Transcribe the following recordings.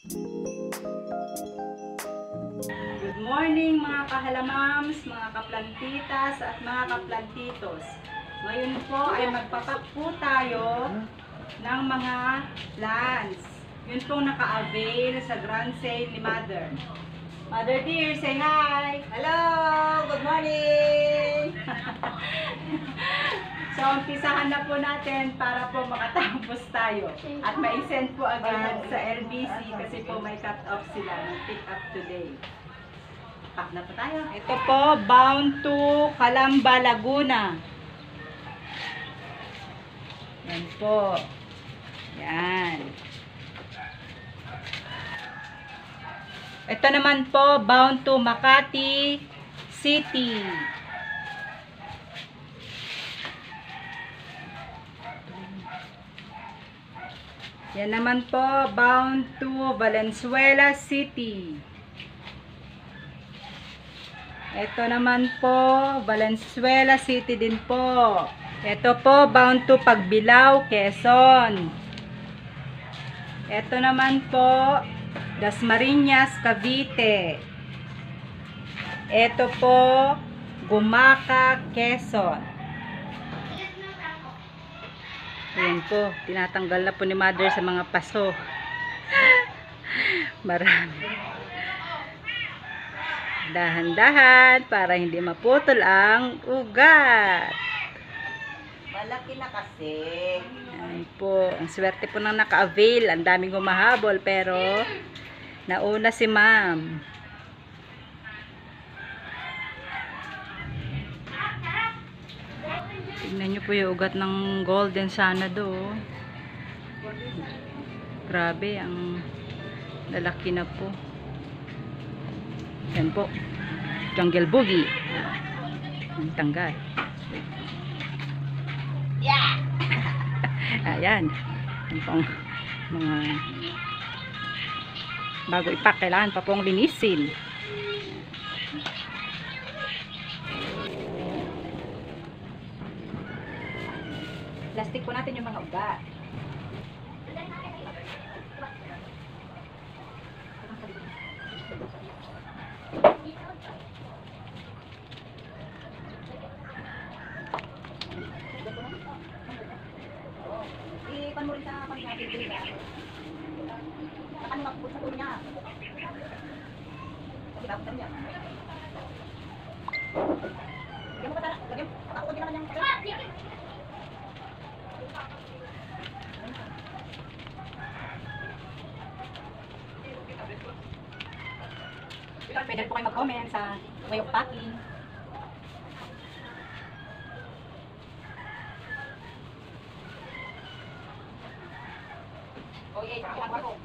Good morning mga kahalamams, mga kaplantitas at mga kaplantitos. Ngayon po ay magpapak po tayo ng mga plants. Yun pong naka-avail sa grand sale ni Mother. Mother dear, say hi! Hello! Good morning! So, umpisahan na po natin para po makatapos tayo. At ma-send po agad sa LBC kasi po may cut-off sila ng pick-up today. Pack na po tayo. Ito po, bound to Calamba, Laguna. Yan po. Yan. Ito naman po, bound to Makati City. Yan naman po, bound to Valenzuela City. Ito naman po, Valenzuela City din po. Ito po, bound to Pagbilao, Quezon. Ito naman po, Dasmariñas, Cavite. Ito po, Gumaca, Quezon. Ayan po, tinatanggal na po ni Mother sa mga paso. Marami. Dahan-dahan para hindi maputol ang ugat. Malaki na kasi. Ayan po, ang swerte po nang naka-avail. Ang daming humahabol pero nauna si Ma'am. Tignan nyo po yung ugat ng golden sana do. Grabe, ang lalaki na po. Yan po. Jungle boogie. Ang tanggal. Yeah! Ayan. Yan pong mga bago ipak, kailangan pa pong linisin. Plastic po natin yung mga ugat. Ipan mo rin sa pag-natin din ba? Saka nung magput sa tulo niya. Kasi dapat niya. Lagyan mo pa tala. Lagyan mo. Ako din naman yung pagkakas. Pwede po kayo mag-comment sa way of packing. Okay, pakilangwa ko.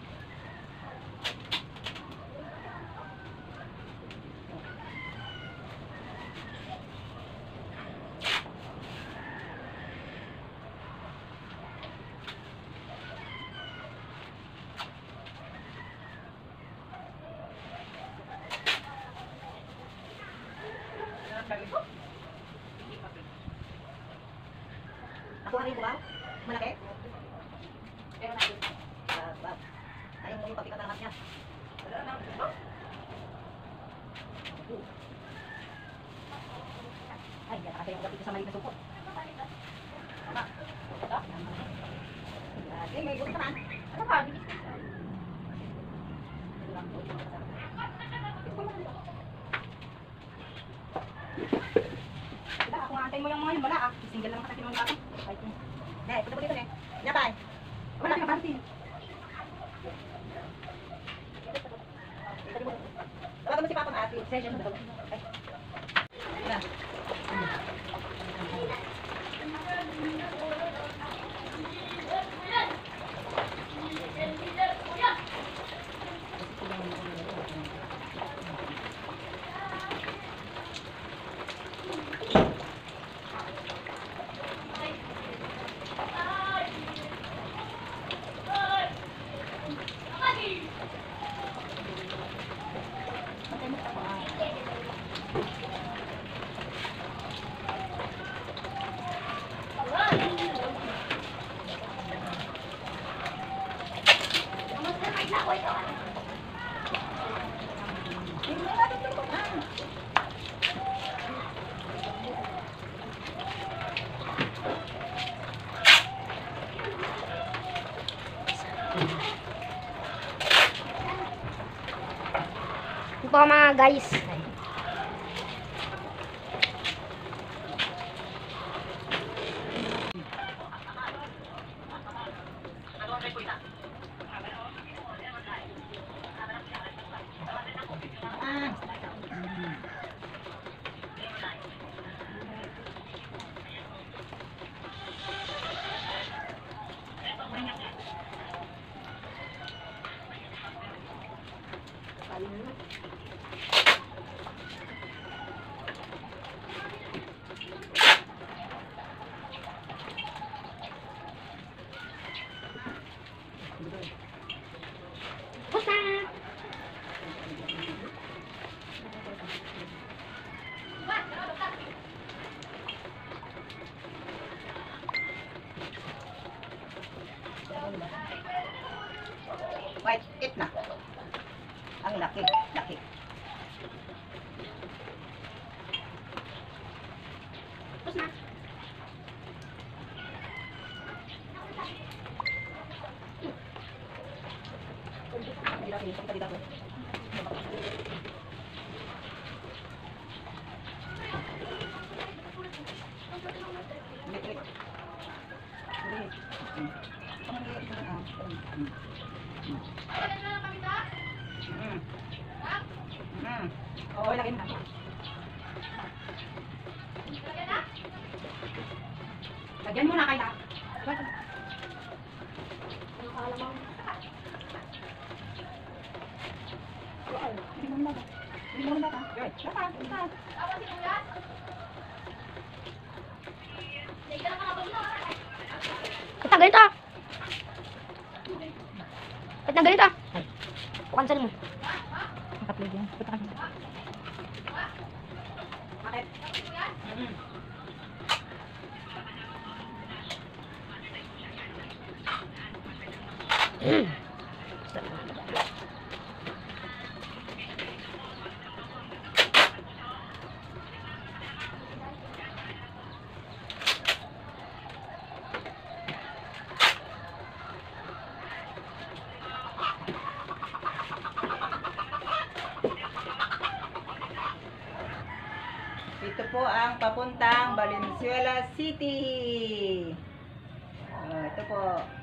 Ako ang rin ba? Malaki? Pero natin. Ayaw mo yung pagkikat naman niya. Ay, yan kasi yung gapit sa maliit na supot. Tama. Ito? Okay, may gusto naman. Ano ka? Ako nga antay mo yung mga yun, wala ah. Single lang katakin ng bata. Ne, punta po dito ne. Nyatay. Wala ka party. Tawagan mo si Papa Mati. Session na. Yan. Naku, ito. Tingnan natin ito. Ito po mga guys. Pusa! Wait, it na. Ang laki, laki. Pusa! Oo, lagyan na. Lagyan mo na kaya. Ba't na ganito? Ba't na ganito? Cancel mo. Nakaplig yan. Punta ka dito. Bakit? Ito po ang papuntang Valenzuela City. Oh, ito po.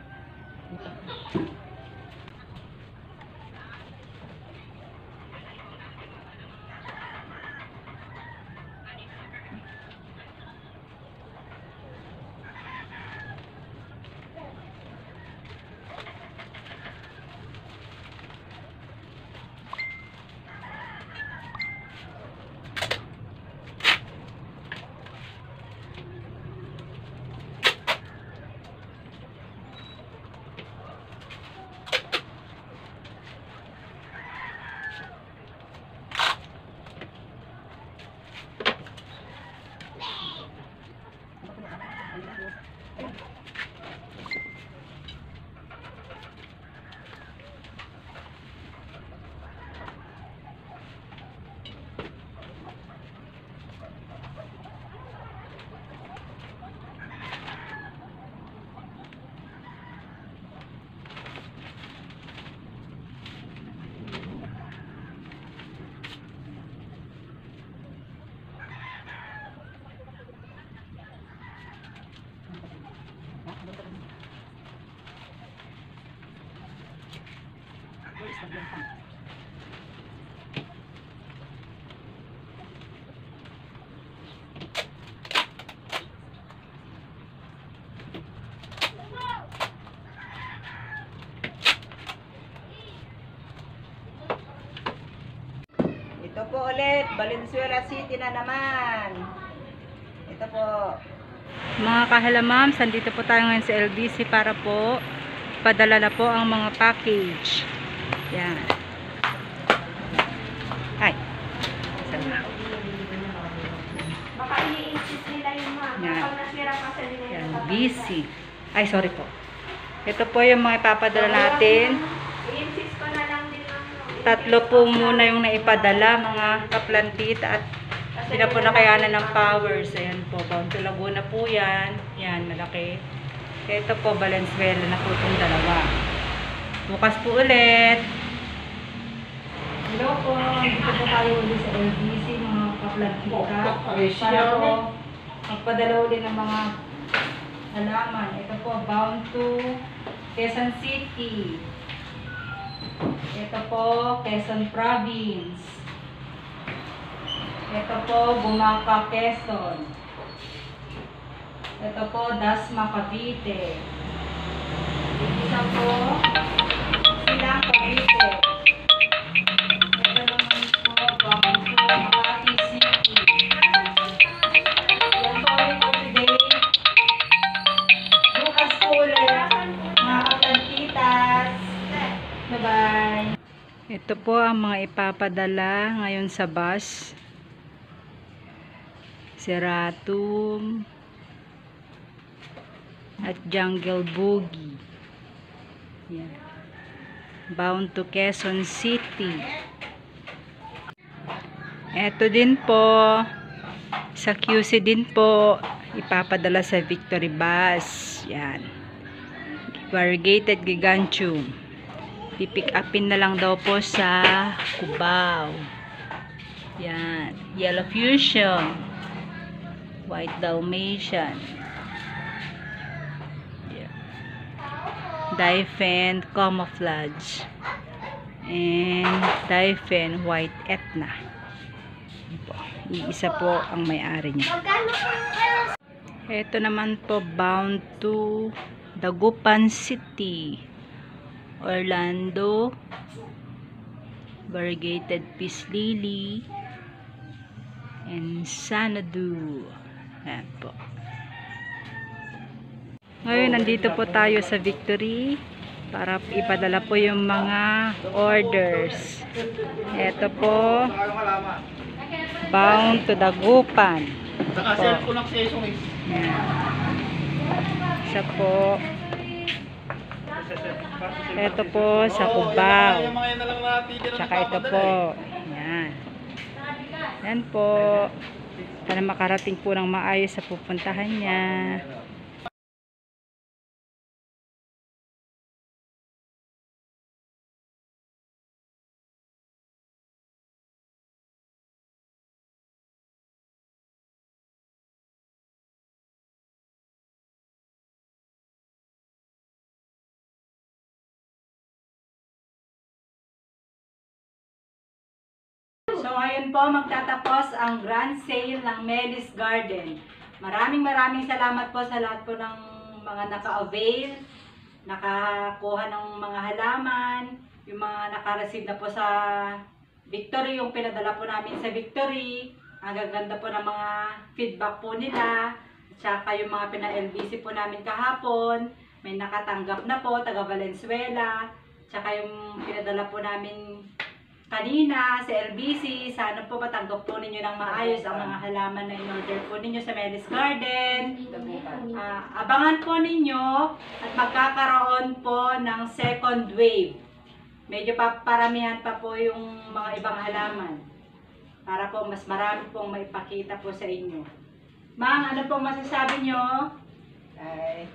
Ito po ulit, Valenzuela City na naman. Ito po. Mga kahalamams, andito po tayo ngayon sa LBC para po padala na po ang mga package. Yan. Ay. Sana. Baka ini-insist nila yung mga Yan. kapag nasira ka sa nila. Yan, busy. Ay, sorry po. Ito po yung mga ipapadala natin. I-insist ko Tatlo po muna yung naipadala, mga kaplantita, at hindi na po nakayanan ng powers. Ayan po, Bound to Laguna po yan. Yan, malaki. Ito po, Valenzuela na po itong dalawa. Bukas po ulit. Hello po, dito po tayo ulit sa LBC, mga kaplantita. Para po magpadala ulit ng mga halaman. Ito po, bound to Quezon City. Ito po, Quezon Province. Ito po, Bumaka, Quezon. Ito po, Dasma, Cavite. Isa po, Silang, Cavite. Ito naman po, bound to Makati City. Yan po ulit for today. Bukas po ulit, mga kaplantitas. Bye-bye. Ito po ang mga ipapadala ngayon sa bus. Seratum at Jungle Boogie. Yan. Bound to Quezon City. Ito din po sa QC din po ipapadala sa Victory Bus. Yan. Variegated Gigantium. Pipick upin na lang daw po sa Cubao. Yan. Yellow Fusion. White Dalmatian. Yeah. Daifen Camouflage. And Daifen White Etna. Iisa po ang may-ari niya. Ito naman po, bound to Dagupan City. Orlando. Variegated Peace Lily. And Sanadu. Ayan po. Ngayon, nandito po tayo sa Victory para ipadala po yung mga orders. Ito po, bound to Dagupan. Naka-cellphone lang siya yung Ayan. Isa po. Ito po sa Cubao. Tsaka ito po. Ayan. Ayan po. Para makarating po ng maayos sa pupuntahan niya. So, ngayon po, magtatapos ang grand sale ng Melis Garden. Maraming salamat po sa lahat po ng mga naka-avail, nakakuha ng mga halaman, yung mga naka-receive na po sa Victory, yung pinadala po namin sa Victory. Ang gaganda po ng mga feedback po nila. Tsaka yung mga pina-LBC po namin kahapon, may nakatanggap na po, taga Valenzuela. Tsaka yung pinadala po namin kanina sa LBC, sana po matanggap po ninyo ng maayos ang mga halaman na in-order po ninyo sa Melis Garden. Abangan po ninyo at magkakaroon po ng second wave. Medyo paramihan pa po yung mga ibang halaman para po mas marami pong maipakita po sa inyo. Ma'am, ano pong masasabi nyo? Ay.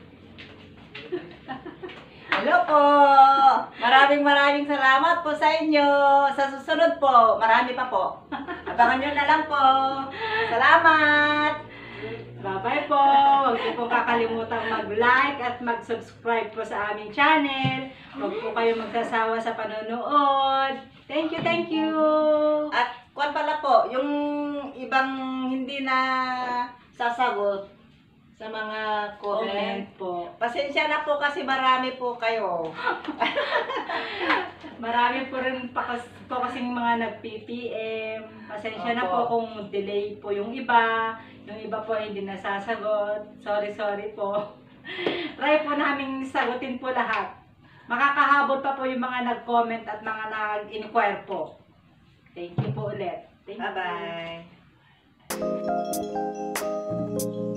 Hello po! Maraming salamat po sa inyo. Sa susunod po, marami pa po. Abangan nyo na lang po. Salamat! Bye-bye po! Huwag niyo po kakalimutang mag-like at mag-subscribe po sa aming channel. Huwag po kayo magsasawa sa panonood. Thank you, thank you! At kwan pala po, yung ibang hindi na sasagot sa mga comment. Comment po. Pasensya na po kasi marami po kayo. Marami po rin po kasing mga nag-PPM. Pasensya na po Opo. kung delay po yung iba. Yung iba po hindi nasasagot. Sorry po. Try po namin sagutin po lahat. Makakahabol pa po yung mga nag-comment at mga nag-inquire po. Thank you po ulit. Thank you. Bye-bye.